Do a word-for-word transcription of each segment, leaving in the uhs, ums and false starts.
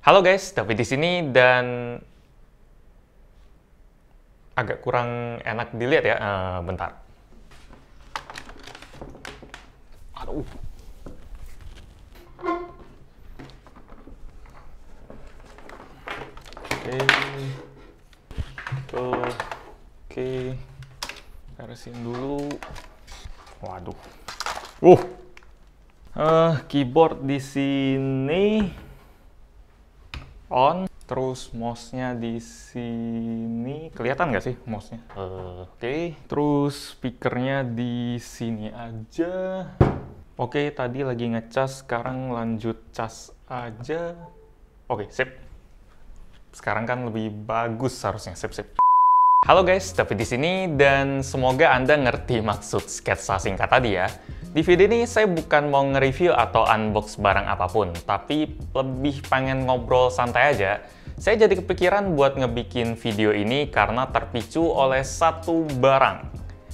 Halo guys, David di sini dan agak kurang enak dilihat ya. Uh, bentar. Aduh. Oke. Tuh. Oke. Beresin dulu. Waduh. Uh. Uh, keyboard di sini on, terus mouse-nya di sini kelihatan nggak sih mouse-nya? Uh, Oke, okay. Terus speakernya di sini aja. Oke, okay, tadi lagi ngecas, sekarang lanjut cas aja. Oke, okay, sip. Sekarang kan lebih bagus harusnya, sip sip. Halo guys, David di sini dan semoga Anda ngerti maksud sketsa singkat tadi ya. Di video ini saya bukan mau nge-review atau unbox barang apapun, tapi lebih pengen ngobrol santai aja. Saya jadi kepikiran buat ngebikin video ini karena terpicu oleh satu barang.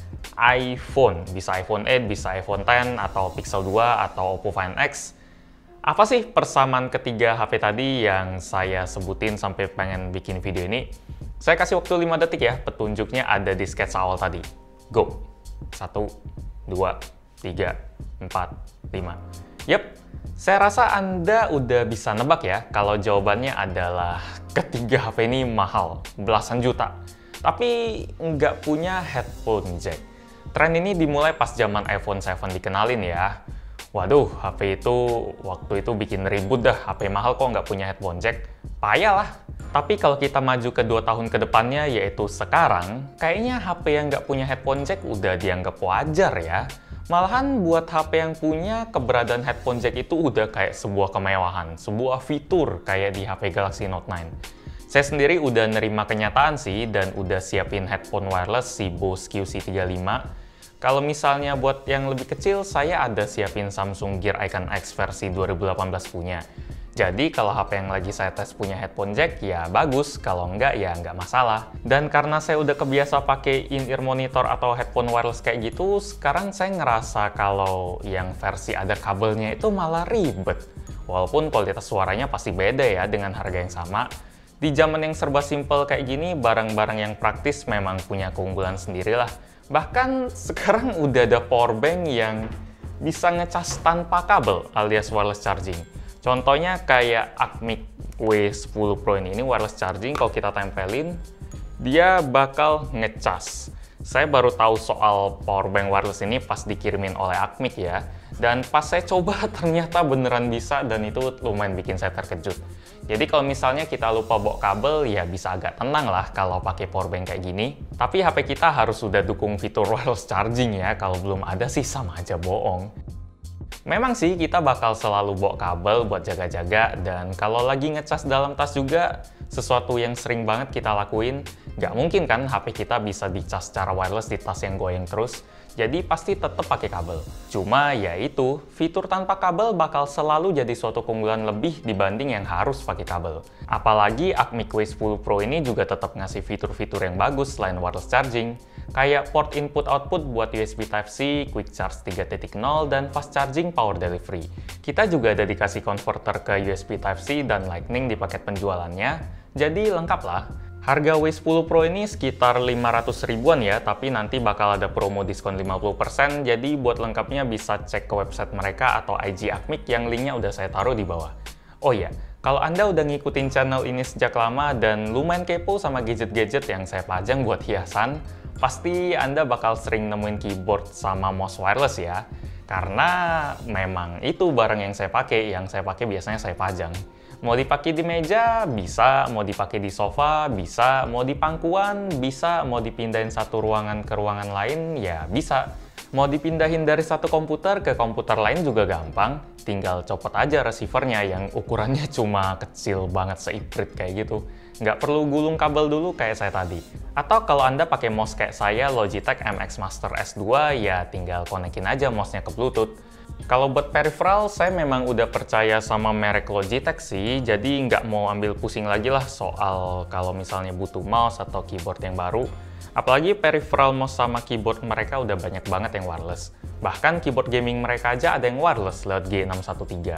iPhone, bisa iPhone eight, bisa iPhone ten, atau Pixel dua, atau Oppo Find X. Apa sih persamaan ketiga H P tadi yang saya sebutin sampai pengen bikin video ini? Saya kasih waktu lima detik ya, petunjuknya ada di sketsa awal tadi. Go! satu, dua, tiga, empat, lima. Yap, saya rasa Anda udah bisa nebak ya kalau jawabannya adalah ketiga H P ini mahal, belasan juta. Tapi nggak punya headphone jack. Tren ini dimulai pas zaman iPhone seven dikenalin ya. Waduh, H P itu waktu itu bikin ribut dah, H P mahal kok nggak punya headphone jack. Payah lah. Tapi kalau kita maju ke dua tahun ke depannya, yaitu sekarang, kayaknya H P yang nggak punya headphone jack udah dianggap wajar ya. Malahan buat H P yang punya, keberadaan headphone jack itu udah kayak sebuah kemewahan, sebuah fitur kayak di H P Galaxy Note nine. Saya sendiri udah nerima kenyataan sih dan udah siapin headphone wireless si Bose Q C tiga lima. Kalau misalnya buat yang lebih kecil, saya ada siapin Samsung Gear Icon X versi dua ribu delapan belas punya. Jadi kalau H P yang lagi saya tes punya headphone jack, ya bagus. Kalau enggak, ya nggak masalah. Dan karena saya udah kebiasa pakai in-ear monitor atau headphone wireless kayak gitu, sekarang saya ngerasa kalau yang versi ada kabelnya itu malah ribet. Walaupun kualitas suaranya pasti beda ya dengan harga yang sama. Di zaman yang serba simple kayak gini, barang-barang yang praktis memang punya keunggulan sendirilah. Bahkan sekarang udah ada powerbank yang bisa ngecas tanpa kabel alias wireless charging. Contohnya kayak Acmic W sepuluh Pro ini, ini wireless charging, kalau kita tempelin, dia bakal ngecas. Saya baru tahu soal powerbank wireless ini pas dikirimin oleh Acmic ya. Dan pas saya coba ternyata beneran bisa dan itu lumayan bikin saya terkejut. Jadi kalau misalnya kita lupa bawa kabel, ya bisa agak tenang lah kalau pakai powerbank kayak gini. Tapi H P kita harus sudah dukung fitur wireless charging ya, kalau belum ada sih sama aja bohong. Memang sih kita bakal selalu bawa kabel buat jaga-jaga, dan kalau lagi ngecas dalam tas juga sesuatu yang sering banget kita lakuin. Nggak mungkin kan H P kita bisa dicas secara wireless di tas yang goyang terus, jadi pasti tetap pakai kabel. Cuma ya itu, fitur tanpa kabel bakal selalu jadi suatu keunggulan lebih dibanding yang harus pakai kabel. Apalagi Acmic W sepuluh Pro ini juga tetap ngasih fitur-fitur yang bagus selain wireless charging, kayak port input-output buat U S B Type-C, Quick Charge tiga titik nol, dan Fast Charging Power Delivery. Kita juga ada dikasih converter ke U S B Type-C dan Lightning di paket penjualannya, jadi lengkap lah. Harga W sepuluh Pro ini sekitar lima ratus ribuan ya, tapi nanti bakal ada promo diskon lima puluh persen, jadi buat lengkapnya bisa cek ke website mereka atau I G Acmic yang linknya udah saya taruh di bawah. Oh iya, kalau Anda udah ngikutin channel ini sejak lama dan lumayan kepo sama gadget-gadget yang saya pajang buat hiasan, pasti Anda bakal sering nemuin keyboard sama mouse wireless ya. Karena memang itu barang yang saya pakai, yang saya pakai biasanya saya pajang. Mau dipakai di meja, bisa. Mau dipakai di sofa, bisa. Mau di pangkuan, bisa. Mau dipindahin satu ruangan ke ruangan lain, ya bisa. Mau dipindahin dari satu komputer ke komputer lain juga gampang. Tinggal copot aja receivernya yang ukurannya cuma kecil banget, seiprit kayak gitu. Nggak perlu gulung kabel dulu kayak saya tadi. Atau kalau Anda pakai mouse kayak saya, Logitech M X Master S dua, ya tinggal konekin aja mouse-nya ke Bluetooth. Kalau buat peripheral, saya memang udah percaya sama merek Logitech sih, jadi nggak mau ambil pusing lagi lah soal kalau misalnya butuh mouse atau keyboard yang baru. Apalagi peripheral mouse sama keyboard mereka udah banyak banget yang wireless. Bahkan keyboard gaming mereka aja ada yang wireless lewat G enam satu tiga.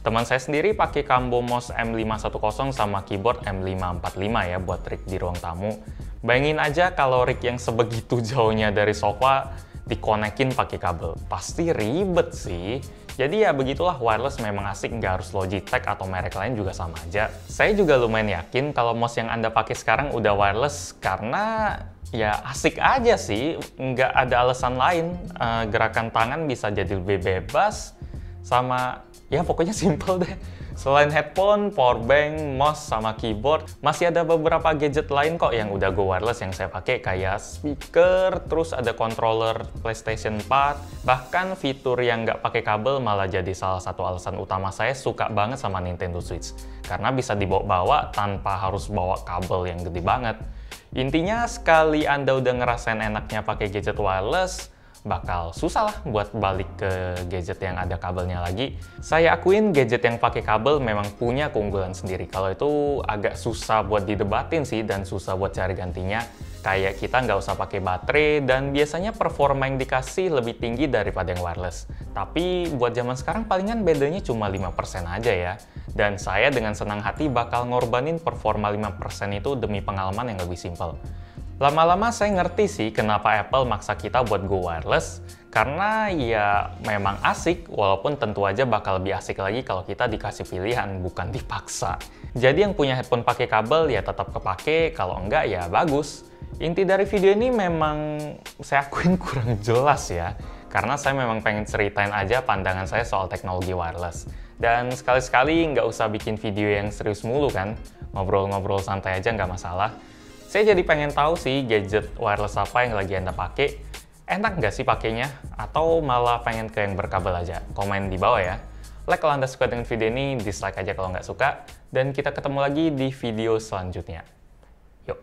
Teman saya sendiri pakai combo mouse M lima satu nol sama keyboard M lima empat lima ya buat rig di ruang tamu. Bayangin aja kalau rig yang sebegitu jauhnya dari sofa dikonekin pakai kabel. Pasti ribet sih. Jadi ya begitulah, wireless memang asik, nggak harus Logitech atau merek lain juga sama aja. Saya juga lumayan yakin kalau mouse yang Anda pakai sekarang udah wireless karena ya asik aja sih, nggak ada alasan lain. Uh, gerakan tangan bisa jadi lebih bebas, sama ya pokoknya simple deh. Selain headphone, powerbank, mouse, sama keyboard, masih ada beberapa gadget lain kok yang udah go wireless yang saya pakai, kayak speaker, terus ada controller PlayStation empat, bahkan fitur yang nggak pakai kabel malah jadi salah satu alasan utama saya suka banget sama Nintendo Switch, karena bisa dibawa-bawa tanpa harus bawa kabel yang gede banget. Intinya sekali Anda udah ngerasain enaknya pakai gadget wireless, bakal susah lah buat balik ke gadget yang ada kabelnya lagi. Saya akuin gadget yang pakai kabel memang punya keunggulan sendiri. Kalau itu agak susah buat didebatin sih, dan susah buat cari gantinya. Kayak kita nggak usah pakai baterai, dan biasanya performa yang dikasih lebih tinggi daripada yang wireless. Tapi buat zaman sekarang palingan bedanya cuma lima persen aja ya. Dan saya dengan senang hati bakal ngorbanin performa lima persen itu demi pengalaman yang lebih simpel. Lama-lama saya ngerti sih kenapa Apple maksa kita buat go wireless, karena ya memang asik, walaupun tentu aja bakal lebih asik lagi kalau kita dikasih pilihan, bukan dipaksa. Jadi yang punya headphone pakai kabel ya tetap kepake, kalau enggak ya bagus. Inti dari video ini memang saya akuin kurang jelas ya, karena saya memang pengen ceritain aja pandangan saya soal teknologi wireless. Dan sekali-sekali nggak usah bikin video yang serius mulu kan, ngobrol-ngobrol santai aja nggak masalah. Saya jadi pengen tahu sih gadget wireless apa yang lagi Anda pakai. Enak nggak sih pakainya? Atau malah pengen ke yang berkabel aja? Komen di bawah ya. Like kalau Anda suka dengan video ini, dislike aja kalau nggak suka. Dan kita ketemu lagi di video selanjutnya. Yuk.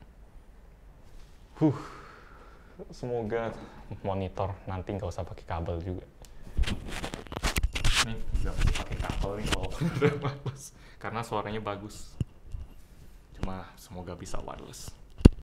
Huh. Semoga monitor nanti nggak usah pakai kabel juga. Nih, nggak usah pakai kabel nih kalau udah wireless. Karena suaranya bagus. Cuma semoga bisa wireless.